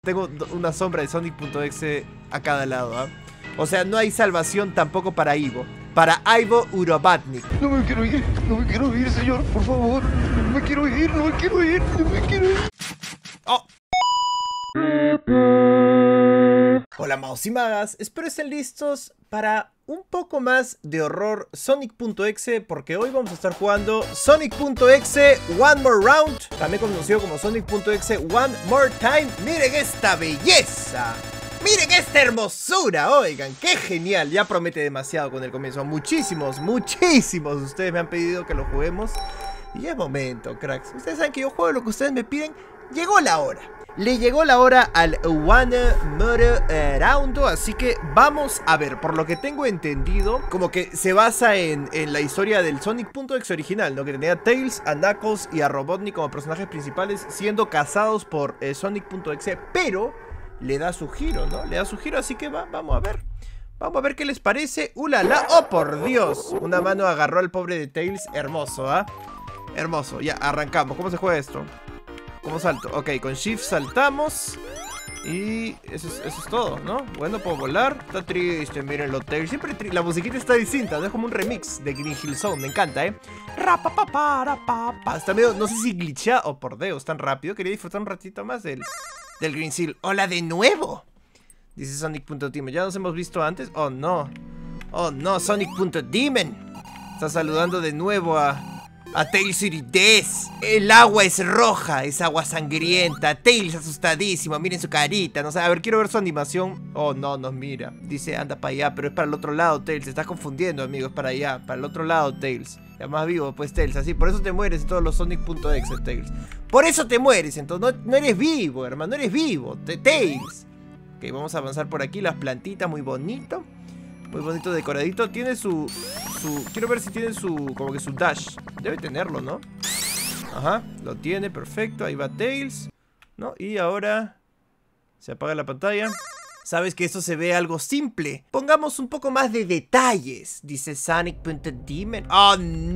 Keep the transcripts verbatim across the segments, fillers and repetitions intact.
tengo una sombra de Sonic.exe a cada lado, ¿ah? ¿eh? O sea, no hay salvación tampoco para Ivo. Para Ivo Urobatnik. No me quiero ir, no me quiero ir, señor, por favor. No me quiero ir, no me quiero ir, no me quiero ir. Oh. Hola Maos y Magas, espero estén listos para un poco más de horror Sonic.exe, porque hoy vamos a estar jugando Sonic.exe One More Round, también conocido como Sonic.exe One More Time. Miren esta belleza, miren esta hermosura, oigan, qué genial, ya promete demasiado con el comienzo. Muchísimos, muchísimos de ustedes me han pedido que lo juguemos y ya es momento, cracks. Ustedes saben que yo juego lo que ustedes me piden, llegó la hora. Le llegó la hora al One More Round, así que vamos a ver. Por lo que tengo entendido, como que se basa en, en la historia del Sonic.exe original, ¿no? Que tenía a Tails, a Knuckles y a Robotnik como personajes principales siendo cazados por eh, Sonic.exe, pero le da su giro, ¿no? Le da su giro, así que va, vamos a ver. Vamos a ver qué les parece. ¡Ulala! ¡Oh, por Dios! Una mano agarró al pobre de Tails. Hermoso, ¿ah? ¿eh? Hermoso. Ya, arrancamos. ¿Cómo se juega esto? ¿Cómo salto? Ok, con Shift saltamos. Y eso es, eso es todo, ¿no? Bueno, puedo volar. Está triste, mírenlo, Tails. Siempre la musiquita está distinta, ¿no? Es como un remix de Green Hill Zone. Me encanta, ¿eh? Está medio, no sé si glitcha. Oh, por Dios, tan rápido. Quería disfrutar un ratito más del, del Green Hill. ¡Hola de nuevo! Dice Sonic.Demon. ¿Ya nos hemos visto antes? Oh, no. Oh, no, Sonic.Demon. Está saludando de nuevo a... a Tails Irides. El agua es roja, es agua sangrienta. Tails asustadísimo, miren su carita, no sé, a ver, quiero ver su animación. Oh, no, nos mira. Dice, anda para allá, pero es para el otro lado, Tails. Te estás confundiendo, amigo, es para allá, para el otro lado, Tails. Ya más vivo, pues, Tails, así, por eso te mueres en todos los Sonic.exe, Tails. Por eso te mueres, entonces, no, no eres vivo, hermano, no eres vivo, Tails. Ok, vamos a avanzar por aquí, las plantitas, muy bonito. Muy bonito decoradito. Tiene su, su... Quiero ver si tiene su... Como que su dash. Debe tenerlo, ¿no? Ajá, lo tiene, perfecto. Ahí va Tails, ¿no? Y ahora... se apaga la pantalla. Sabes que esto se ve algo simple. Pongamos un poco más de detalles. Dice Sonic.Demon. ¡Oh,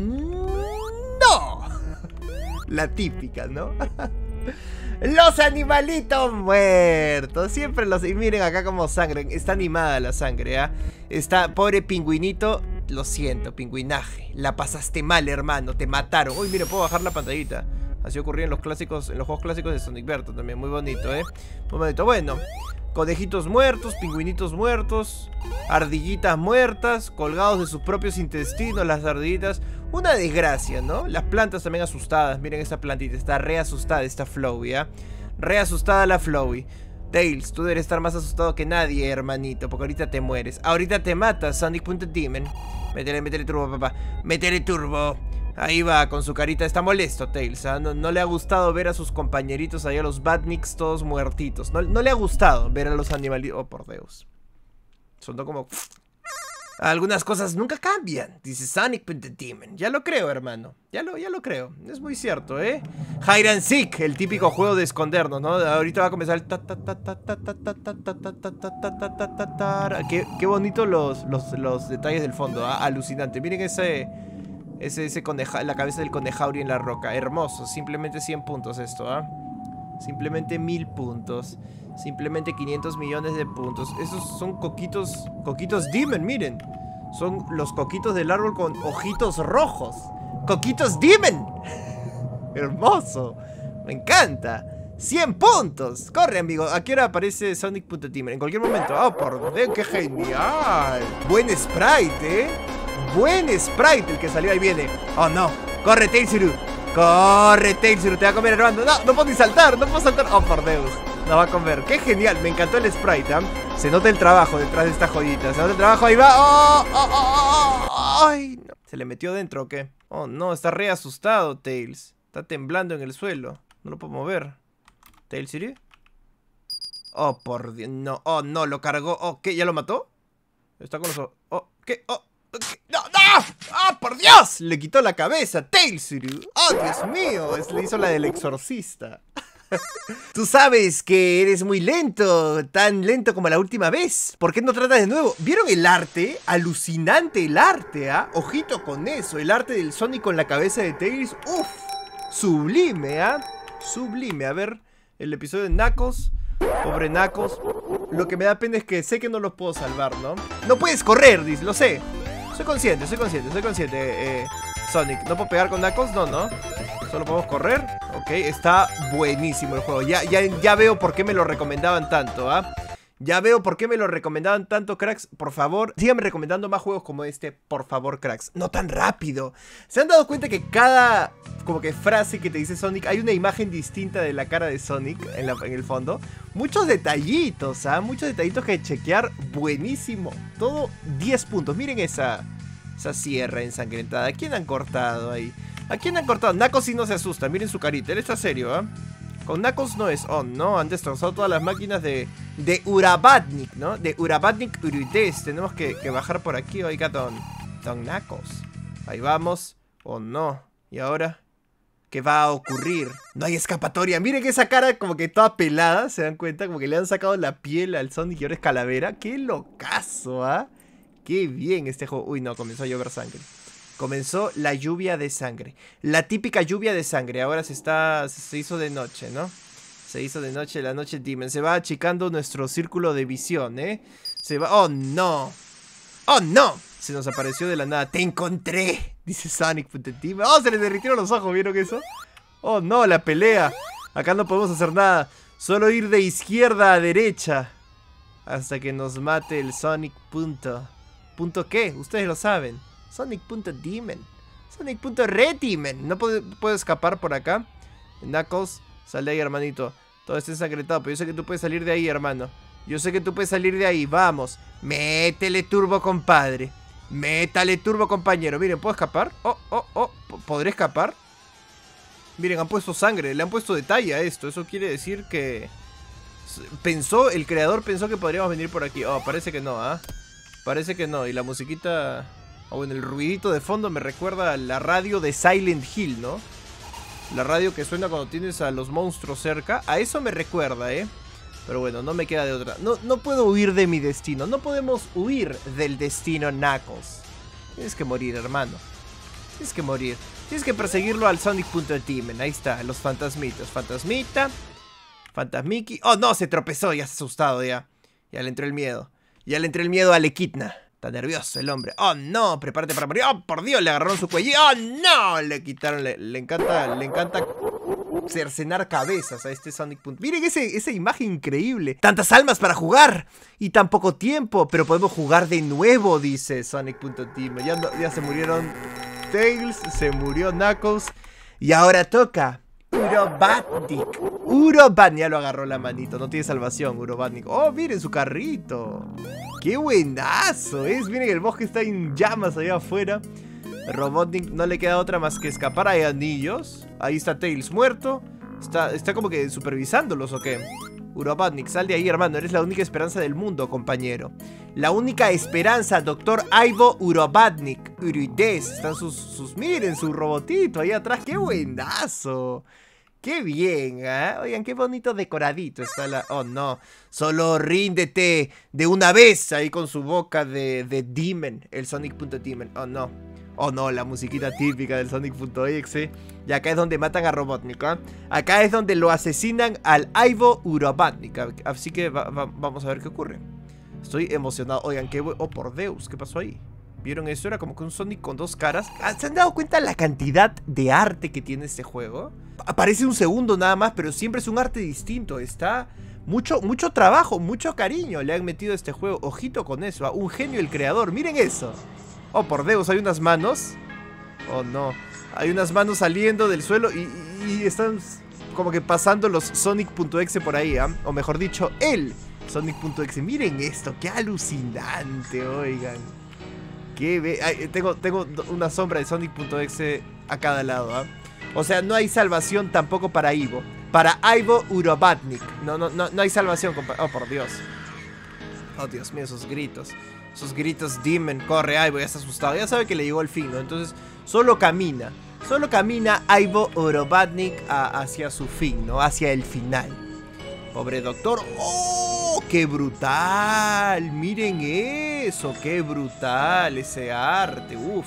no! La típica, ¿no? ¡Los animalitos muertos! Siempre los... Y miren acá como sangre. Está animada la sangre, ¿ah? ¿eh? Está... Pobre pingüinito. Lo siento, pingüinaje. La pasaste mal, hermano. Te mataron. Uy, mire, puedo bajar la pantallita. Así ocurría en los clásicos... En los juegos clásicos de Sonic Berto también. Muy bonito, ¿eh? Muy bonito. Bueno. Conejitos muertos. Pingüinitos muertos. Ardillitas muertas. Colgados de sus propios intestinos. Las ardillitas... Una desgracia, ¿no? Las plantas también asustadas. Miren esta plantita. Está re asustada esta Flowey, ¿ya? Re asustada la Flowey. Tails, tú debes estar más asustado que nadie, hermanito. Porque ahorita te mueres. Ahorita te matas, Sonic.Demon. Métele, métele turbo, papá. Métele turbo. Ahí va, con su carita. Está molesto, Tails, ¿eh? no, no le ha gustado ver a sus compañeritos allá, los Badniks, todos muertitos. No, no le ha gustado ver a los animalitos. Oh, por Dios. Sonó como... Algunas cosas nunca cambian, dice Sonic.Demon. Ya lo creo, hermano. Ya lo, ya lo creo. Es muy cierto, ¿eh? Hide and Seek, el típico juego de escondernos, ¿no? Ahorita va a comenzar el... Qué, qué bonito los, los, los detalles del fondo, ¿eh? Alucinante. Miren ese... Ese, ese coneja, la cabeza del conejauri en la roca. Hermoso. Simplemente cien puntos esto, ¿ah? ¿eh? Simplemente mil puntos. Simplemente quinientos millones de puntos. Esos son coquitos. Coquitos Demon, miren. Son los coquitos del árbol con ojitos rojos. Coquitos Demon. Hermoso. Me encanta. cien puntos. Corre, amigo. ¿A qué hora aparece Sonic.Demon? En cualquier momento. Oh, por Dios, qué genial. Buen sprite, eh. Buen sprite el que salió. Ahí viene. Oh, no. Corre, Tailsiru. Corre, Tailsiru. Te va a comer, hermano. No, no puedo ni saltar. No puedo saltar. Oh, por Dios. No va a comer. Qué genial. Me encantó el sprite, ¿eh? Se nota el trabajo detrás de esta joyita. Se nota el trabajo. Ahí va. Oh, oh, oh, oh. Ay, no. ¿Se le metió dentro o qué? Oh, no. Está re asustado, Tails. Está temblando en el suelo. No lo puedo mover. ¿Tailsiru? Oh, por Dios. No. Oh, no. Lo cargó. Oh, ¿qué? ¿Ya lo mató? Está con los... Oh, ¿qué? Oh. ¡No, no! ¡Oh, por Dios! Le quitó la cabeza, Tailsiru. ¡Oh, Dios mío! Es, le hizo la del exorcista. Tú sabes que eres muy lento, tan lento como la última vez. ¿Por qué no tratas de nuevo? ¿Vieron el arte? Alucinante el arte, ¿ah? ¿eh? Ojito con eso, el arte del Sonic con la cabeza de Tails. ¡Uf! Sublime, ¿ah? ¿eh? Sublime. A ver, el episodio de Knuckles. Pobre Knuckles. Lo que me da pena es que sé que no los puedo salvar, ¿no? No puedes correr, dice, lo sé. Soy consciente, soy consciente, soy consciente, eh, Sonic. ¿No puedo pegar con Knuckles? No, no. Solo podemos correr. Ok, está buenísimo el juego. Ya, ya, ya veo por qué me lo recomendaban tanto, ¿ah? ¿eh? Ya veo por qué me lo recomendaban tanto, cracks. Por favor, síganme recomendando más juegos como este. Por favor, cracks. No tan rápido. ¿Se han dado cuenta que cada como que frase que te dice Sonic hay una imagen distinta de la cara de Sonic en, la, en el fondo? Muchos detallitos, ¿ah? ¿eh? Muchos detallitos que chequear. Buenísimo. Todo diez puntos. Miren esa, esa sierra ensangrentada. ¿A quién han cortado ahí? ¿A quién han cortado? Knuckles sí no se asusta. Miren su carita. Él está serio, ¿ah? ¿eh? Con Knuckles no es on, ¿no? Han destrozado todas las máquinas de, de Urabatnik, ¿no? De Urabatnik Urites. Tenemos que, que bajar por aquí, oiga, don, don Knuckles. Ahí vamos. Oh, no. ¿Y ahora? ¿Qué va a ocurrir? No hay escapatoria. Miren que esa cara como que toda pelada, ¿se dan cuenta? Como que le han sacado la piel al Sonic y ahora es calavera. ¡Qué locazo, ah! ¿eh? ¡Qué bien este juego! Uy, no, comenzó a llover sangre. Comenzó la lluvia de sangre. La típica lluvia de sangre. Ahora se está. Se hizo de noche, ¿no? Se hizo de noche, la noche Demon. Se va achicando nuestro círculo de visión, ¿eh? Se va. ¡Oh, no! ¡Oh, no! Se nos apareció de la nada. ¡Te encontré! Dice Sonic. ¡Oh, se le derritieron los ojos! ¿Vieron eso? ¡Oh, no! La pelea. Acá no podemos hacer nada. Solo ir de izquierda a derecha. Hasta que nos mate el Sonic. Punto. ¿Punto qué? Ustedes lo saben. Sonic.Demon. Sonic.Redemon. No puedo, puedo escapar por acá. Knuckles, sal de ahí, hermanito. Todo está ensangrentado, pero yo sé que tú puedes salir de ahí, hermano. Yo sé que tú puedes salir de ahí. Vamos. Métele turbo, compadre. Métale turbo, compañero. Miren, ¿puedo escapar? Oh, oh, oh. ¿Podré escapar? Miren, han puesto sangre. Le han puesto detalle a esto. Eso quiere decir que... Pensó, el creador pensó que podríamos venir por aquí. Oh, parece que no, ¿ah? ¿eh? Parece que no. Y la musiquita... O bueno, el ruidito de fondo me recuerda a la radio de Silent Hill, ¿no? La radio que suena cuando tienes a los monstruos cerca. A eso me recuerda, ¿eh? Pero bueno, no me queda de otra. No, no puedo huir de mi destino. No podemos huir del destino, Knuckles. Tienes que morir, hermano. Tienes que morir. Tienes que perseguirlo al Sonic.Demon. Ahí está, los fantasmitas. Fantasmita. Fantasmiki. Oh, no, se tropezó. Ya se ha asustado, ya. Ya le entró el miedo. Ya le entró el miedo a Lequitna. Está nervioso el hombre. ¡Oh, no! Prepárate para morir. ¡Oh, por Dios! Le agarraron su cuello. ¡Oh, no! Le quitaron... Le, le encanta... Le encanta cercenar cabezas a este Sonic. Miren ese, esa imagen increíble. Tantas almas para jugar. Y tan poco tiempo. Pero podemos jugar de nuevo, dice Sonic.Demon. Ya, no, ya se murieron Tails. Se murió Knuckles. Y ahora toca... Urabatnik. Urabatnik. Ya lo agarró la manito. No tiene salvación, Urabatnik. Oh, miren su carrito. ¡Qué buenazo es! Miren, el bosque está en llamas allá afuera. Robotnik no le queda otra más que escapar. Hay anillos. Ahí está Tails muerto. Está, está como que supervisándolos, ¿o qué? Urabatnik, sal de ahí, hermano. Eres la única esperanza del mundo, compañero. La única esperanza, doctor Ivo Urabatnik. Urides. Están sus, sus... Miren, su robotito ahí atrás. ¡Qué buenazo! ¡Qué bien! ¿eh? Oigan, qué bonito decoradito está la... Oh, no. Solo ríndete de una vez ahí con su boca de, de Demon. El Sonic.Demon. Oh, no. Oh, no, la musiquita típica del Sonic.exe. Y acá es donde matan a Robotnik, ¿eh? Acá es donde lo asesinan al Ivo Urabatnik. Así que va, va, vamos a ver qué ocurre. Estoy emocionado. Oigan, qué... Oh, por Deus, ¿qué pasó ahí? ¿Vieron eso? Era como que un Sonic con dos caras. ¿Se han dado cuenta la cantidad de arte que tiene este juego? Aparece un segundo nada más, pero siempre es un arte distinto. Está mucho, mucho trabajo, mucho cariño le han metido a este juego. Ojito con eso, ¿eh? Un genio el creador. Miren eso. Oh, por Dios, hay unas manos. Oh, no. Hay unas manos saliendo del suelo y, y, y están como que pasando los Sonic.exe por ahí, ¿eh? O mejor dicho, el Sonic.exe. Miren esto, qué alucinante, oigan. Qué ve... Ay, tengo, tengo una sombra de Sonic.exe a cada lado, ¿eh? O sea, no hay salvación tampoco para Ivo. Para Ivo Urabatnik. No, no, no, no hay salvación, compa... Oh, por Dios. Oh, Dios mío, esos gritos. Esos gritos, Demon, corre, Ivo, ya está asustado. Ya sabe que le llegó el fin, ¿no? Entonces, solo camina. Solo camina Ivo Urabatnik a, hacia su fin, ¿no? Hacia el final. Pobre doctor. ¡Oh! ¡Qué brutal! Miren eso, qué brutal ese arte. Uf.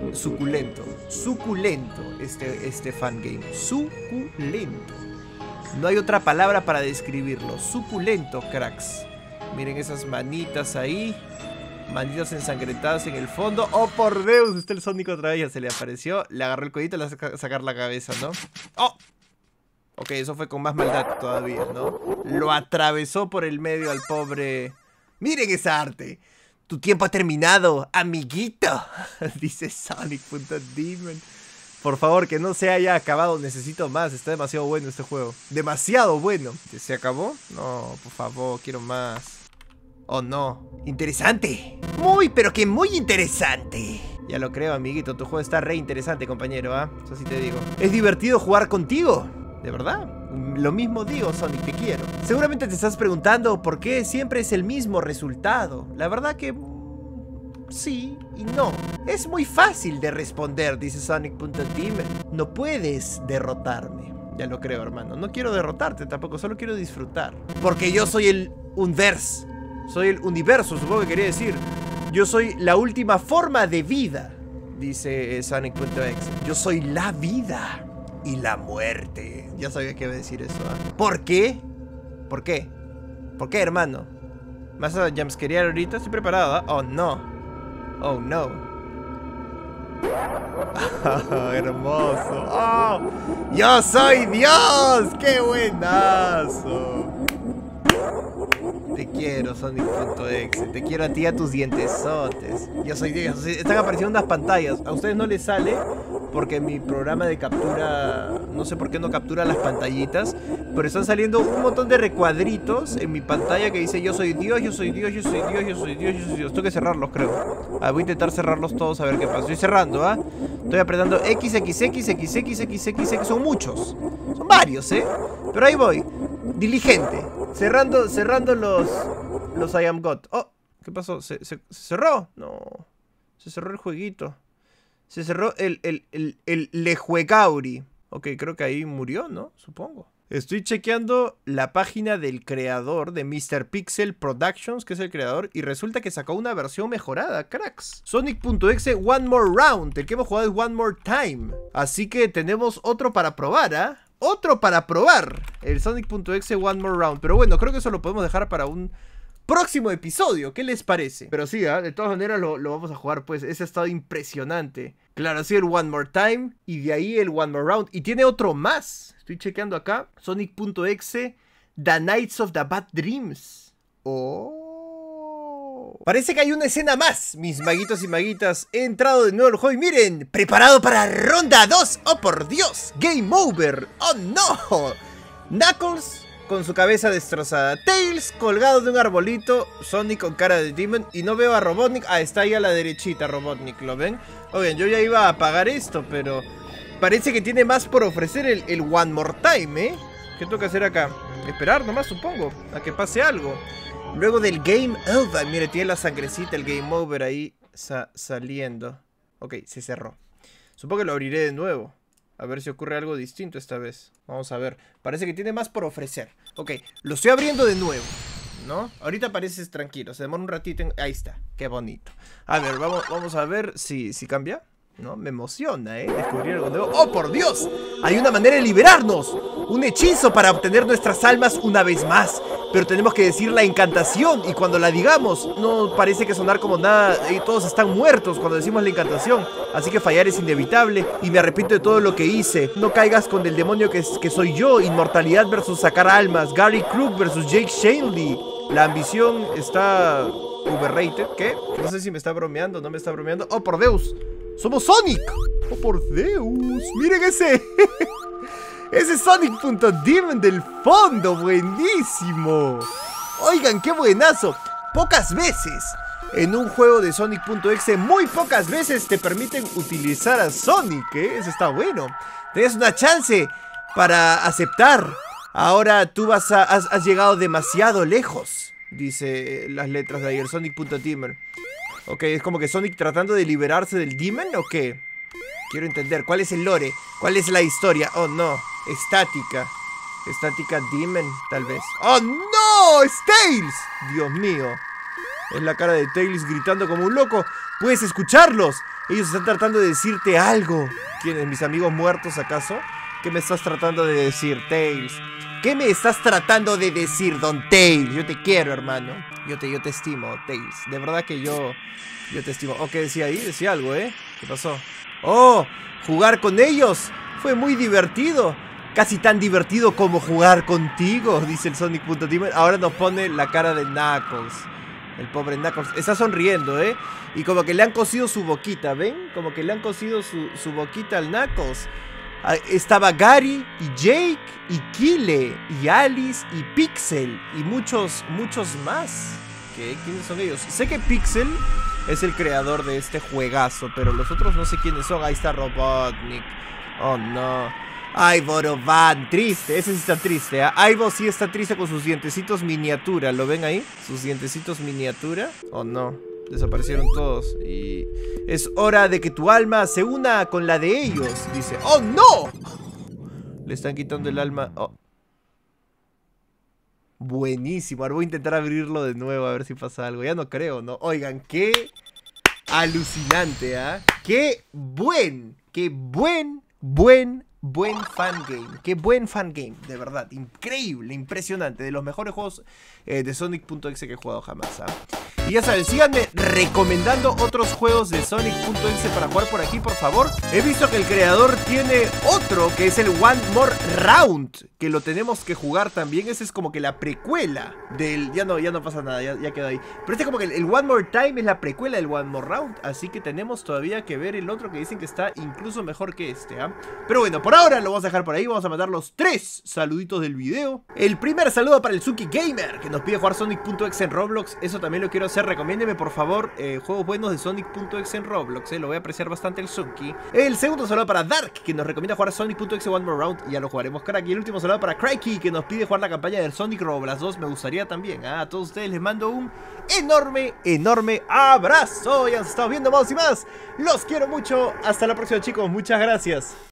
Suculento, suculento este, este fangame. Suculento. No hay otra palabra para describirlo. Suculento, cracks. Miren esas manitas ahí. Manitas ensangrentadas en el fondo. ¡Oh, por Dios! Está el Sonic otra vez. Ya se le apareció. Le agarró el cuellito y le va a sacar la cabeza, ¿no? ¡Oh! Ok, eso fue con más maldad todavía, ¿no? Lo atravesó por el medio al pobre... ¡Miren esa arte! ¡Tu tiempo ha terminado, amiguito! Dice Sonic.Demon. Por favor, que no se haya acabado. Necesito más. Está demasiado bueno este juego. Demasiado bueno. ¿Se acabó? No, por favor, quiero más. Oh, no. Interesante. Muy, pero que muy interesante. Ya lo creo, amiguito. Tu juego está re interesante, compañero, ¿ah? ¿eh? Eso sí te digo. Es divertido jugar contigo. ¿De verdad? Lo mismo digo, Sonic, te quiero. Seguramente te estás preguntando por qué siempre es el mismo resultado. La verdad que... sí y no. Es muy fácil de responder, dice Sonic.Demon. No puedes derrotarme. Ya lo creo, hermano. No quiero derrotarte tampoco, solo quiero disfrutar. Porque yo soy el Unverse. Soy el universo, supongo que quería decir. Yo soy la última forma de vida, dice Sonic.exe. Yo soy la vida y la muerte. Ya sabía que iba a decir eso, ¿eh? ¿Por qué? ¿Por qué? ¿Por qué, hermano? ¿Me vas a jumpscarear ahorita? Estoy preparado, ¿eh? Oh, no. Oh, no. Oh, hermoso. Oh, yo soy Dios. ¡Qué buenazo! Te quiero, Sonic.exe. Te quiero a ti y a tus dientesotes. Yo soy Dios. Están apareciendo unas pantallas. A ustedes no les sale porque mi programa de captura, no sé por qué no captura las pantallitas, pero están saliendo un montón de recuadritos en mi pantalla que dice yo soy Dios, yo soy Dios, yo soy Dios, yo soy Dios, yo soy Dios. Tengo que cerrarlos, creo. Ah, voy a intentar cerrarlos todos a ver qué pasa. Estoy cerrando, ¿ah? ¿eh? Estoy apretando X, X, X, X, X, X, X, X. Son muchos. Son varios, ¿eh? Pero ahí voy. Diligente. Cerrando, cerrando los... Los I am God. Oh, ¿qué pasó? ¿Se, se, se cerró? No. Se cerró el jueguito. Se cerró el, el, el, el Lejuegauri. Ok, creo que ahí murió, ¿no? Supongo. Estoy chequeando la página del creador de mister Pixel Productions, que es el creador, y resulta que sacó una versión mejorada, cracks. Sonic.exe One More Round. El que hemos jugado es One More Time. Así que tenemos otro para probar, ¿ah? ¿eh? Otro para probar. El Sonic.exe One More Round. Pero bueno, creo que eso lo podemos dejar para un próximo episodio. ¿Qué les parece? Pero sí, ¿eh? De todas maneras lo, lo vamos a jugar, pues. Ese ha estado impresionante. Claro, sí, el One More Time. Y de ahí el One More Round. Y tiene otro más. Estoy chequeando acá. Sonic.exe The Nights of the Bad Dreams. Oh. Parece que hay una escena más, mis maguitos y maguitas. He entrado de nuevo al juego y miren, preparado para ronda dos. Oh, por Dios. Game over. Oh, no. Knuckles con su cabeza destrozada. Tails colgado de un arbolito. Sonic con cara de Demon. Y no veo a Robotnik. Ah, está ahí a la derechita Robotnik, ¿lo ven? Oigan, yo ya iba a apagar esto, pero parece que tiene más por ofrecer el, el One More Time, ¿eh? ¿Qué tengo que hacer acá? Esperar nomás, supongo, a que pase algo. Luego del Game Over. Mire, tiene la sangrecita, el Game Over ahí sa saliendo. Ok, se cerró. Supongo que lo abriré de nuevo. A ver si ocurre algo distinto esta vez. Vamos a ver. Parece que tiene más por ofrecer. Ok, lo estoy abriendo de nuevo, ¿no? Ahorita pareces tranquilo. Se demora un ratito en... Ahí está, qué bonito. A ver, vamos, vamos a ver si, si cambia. No, me emociona, ¿eh? Descubrir algo nuevo. ¡Oh, por Dios! Hay una manera de liberarnos. Un hechizo para obtener nuestras almas una vez más. Pero tenemos que decir la encantación. Y cuando la digamos, no parece que sonar como nada. Y todos están muertos cuando decimos la encantación. Así que fallar es inevitable. Y me arrepiento de todo lo que hice. No caigas con el demonio que, que soy yo. Inmortalidad versus sacar almas. Gary Krug versus Jake Shanley. La ambición está overrated. ¿Qué? No sé si me está bromeando o no me está bromeando. ¡Oh, por Dios! ¡Somos Sonic! ¡Oh, por Deus! ¡Miren ese! ¡Ese Sonic.Demon del fondo! ¡Buenísimo! Oigan, qué buenazo. Pocas veces en un juego de Sonic.exe, muy pocas veces te permiten utilizar a Sonic, ¿eh? Eso está bueno. Tienes una chance para aceptar. Ahora tú vas a, has, has llegado demasiado lejos, dice las letras de ahí, el Sonic.Demon. Ok, es como que Sonic tratando de liberarse del Demon, ¿o qué? Quiero entender, ¿cuál es el lore? ¿Cuál es la historia? Oh, no, estática. Estática Demon, tal vez. ¡Oh, no! ¡Es Tails! Dios mío. Es la cara de Tails gritando como un loco. ¡Puedes escucharlos! Ellos están tratando de decirte algo. ¿Quiénes? ¿Mis amigos muertos, acaso? ¿Qué me estás tratando de decir, Tails? ¿Qué me estás tratando de decir, Don Tails? Yo te quiero, hermano. Yo te, yo te estimo, Tails. De verdad que yo, yo te estimo. Oh, ¿qué decía ahí? Decía algo, ¿eh? ¿Qué pasó? Oh, jugar con ellos fue muy divertido. Casi tan divertido como jugar contigo, dice el Sonic.Team. Ahora nos pone la cara de Knuckles. El pobre Knuckles. Está sonriendo, ¿eh? Y como que le han cosido su boquita, ¿ven? Como que le han cosido su, su boquita al Knuckles. Ah, estaba Gary, y Jake, y Kile, y Alice, y Pixel, y muchos, muchos más. ¿Qué? ¿Quiénes son ellos? Sé que Pixel es el creador de este juegazo, pero los otros no sé quiénes son. Ahí está Robotnik. Oh, no. Ivo Van, triste, ese sí está triste, ¿eh? Ivo sí está triste con sus dientecitos miniatura, ¿lo ven ahí? Sus dientecitos miniatura. Oh no, desaparecieron todos. Y es hora de que tu alma se una con la de ellos, dice. ¡Oh no! Le están quitando el alma. Oh. Buenísimo, ahora voy a intentar abrirlo de nuevo a ver si pasa algo. Ya no creo, ¿no? Oigan, qué alucinante, ¿ah? ¿eh? Qué buen, qué buen, buen Buen fangame, qué buen fangame, de verdad, increíble, impresionante, de los mejores juegos eh, de Sonic.exe que he jugado jamás, ¿eh? Y ya saben, síganme recomendando otros juegos de Sonic.exe para jugar por aquí, por favor. He visto que el creador tiene otro, que es el One More Round, que lo tenemos que jugar también. Ese es como que la precuela del... Ya no, ya no pasa nada, ya, ya quedó ahí. Pero este como que el, el One More Time es la precuela del One More Round, así que tenemos todavía que ver el otro que dicen que está incluso mejor que este, ¿eh? Pero bueno, por ahora lo vamos a dejar por ahí. Vamos a mandar los tres saluditos del video. El primer saludo para el Suki Gamer, que nos pide jugar Sonic.exe en Roblox. Eso también lo quiero hacer. Recomiéndeme por favor eh, juegos buenos de Sonic.exe en Roblox, eh. Lo voy a apreciar bastante el Suki. El segundo saludo para Dark, que nos recomienda jugar Sonic.exe One More Round. Y ya lo jugaremos, crack. Y el último saludo para Crikey, que nos pide jugar la campaña del Sonic Roblox dos. Me gustaría también. ¿eh? A todos ustedes les mando un enorme, enorme abrazo. Ya nos estamos viendo más y más. Los quiero mucho. Hasta la próxima, chicos. Muchas gracias.